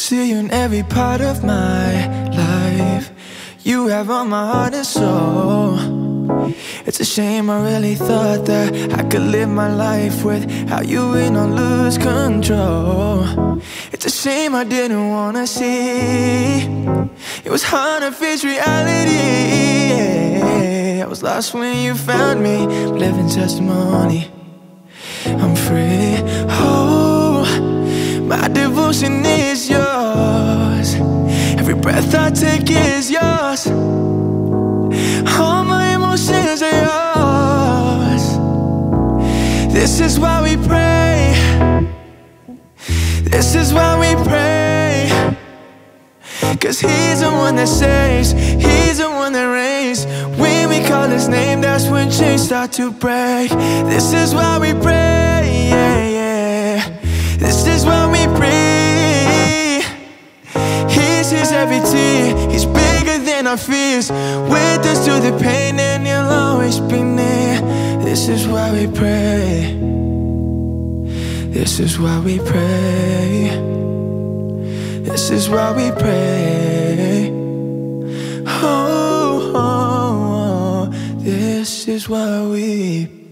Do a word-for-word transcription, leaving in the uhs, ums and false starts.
See you in every part of my life. You have on my heart and soul. It's a shame I really thought that I could live my life without you and not lose control. It's a shame I didn't wanna see. It was hard to face reality, yeah. I was lost when you found me. Living testimony, I'm free. Oh, my devotion is yours. Every breath I take is yours. All my emotions are yours. This is why we pray. This is why we pray. 'Cause he's the one that saves, he's the one that reigns. When we call his name, that's when chains start to break. This is why we pray, yeah, yeah. This is why we pray. He sees every tear, he's bigger than our fears. With us through the pain and he'll always be near. This is why we pray. This is why we pray. This is why we pray. Oh, oh, oh. This is why we pray.